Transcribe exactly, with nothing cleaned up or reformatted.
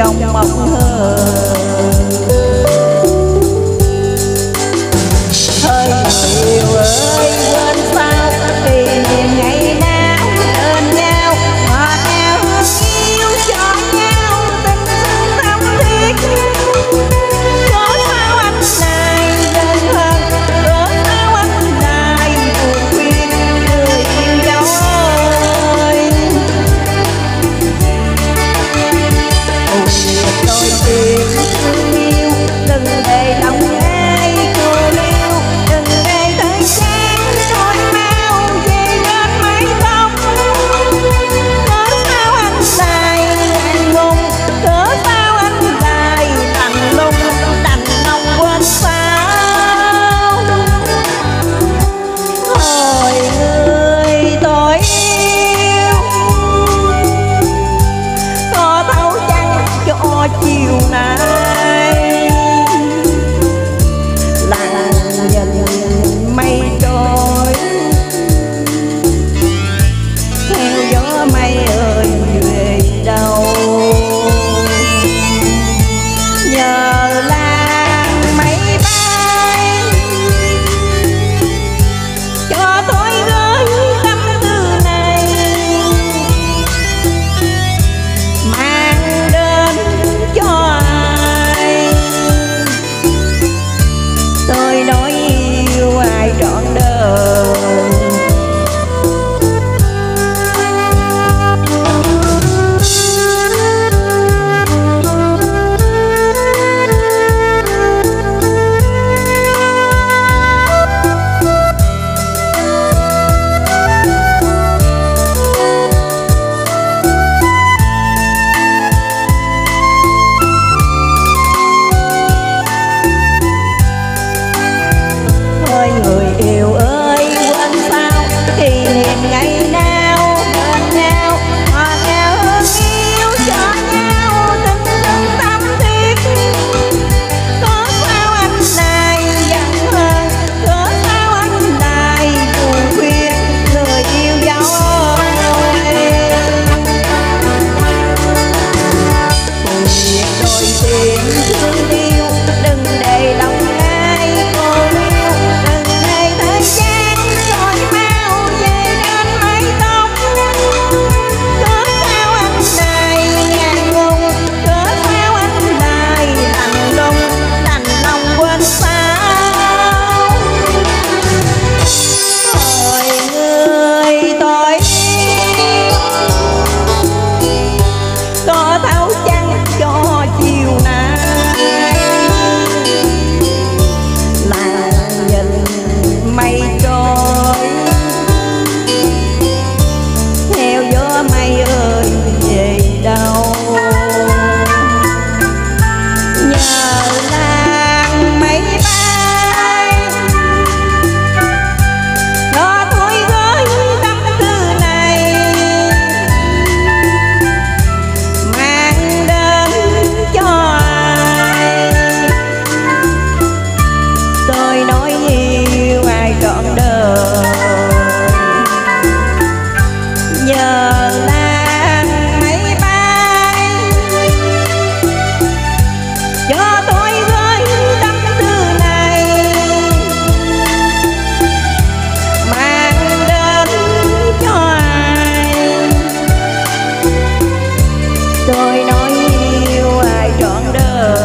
trong bóng hờ. Hỡi người yêu ơi quên sao kỷ niệm ngày nào bên nhau, ngọt ngào hương yêu cho nhau tình thương thắm thiết. Có sao anh này đơn hơn, có sao anh này buồn phiền, người yêu dấu ơi. Ôi đôi tim thương yêu đừng để lòng ai cô liêu, đừng để thời gian trôi mau về đến mái tóc. Có sao anh lại ngại ngùng, có sao anh lại lạnh lùng, đành lòng quên sao. Hỏi người tôi yêu có thấu chăng cho chiều nay, lặng nhìn mây trôi theo gió mây ơi về đâu. Nhờ làng mây bay cho tôi gửi tâm tư này, mang đến cho ai. Tôi nói yêu ai trọn đời. Ôi người yêu ơi quên sao kỷ niệm ngày nào bên nhau, ngọt ngào hương yêu cho nhau tình thương thắm thiết. Có sao anh này giận hơn, có sao anh này buồn phiền, người yêu dấu ơi. Ôi đôi tim thương yêu đừng để lòng ai cô liêu, đừng để thời gian trôi mau về đến mái tóc. Có sao anh này ngại ngùng, có sao anh này lạnh lùng, đành lòng quên sao. Hỏi người tôi yêu có thấu chăng cho chiều nay, là nhìn mây trôi theo gió mây ơi về đâu. Nhờ làng mây bay cho tôi gửi tâm tư này, mang đến cho ai. Tôi nói yêu ai trọn đời. Nhờ làng mây bay cho tôi gửi tâm tư này, mang đến cho ai. Tôi nói yêu ai trọn đời.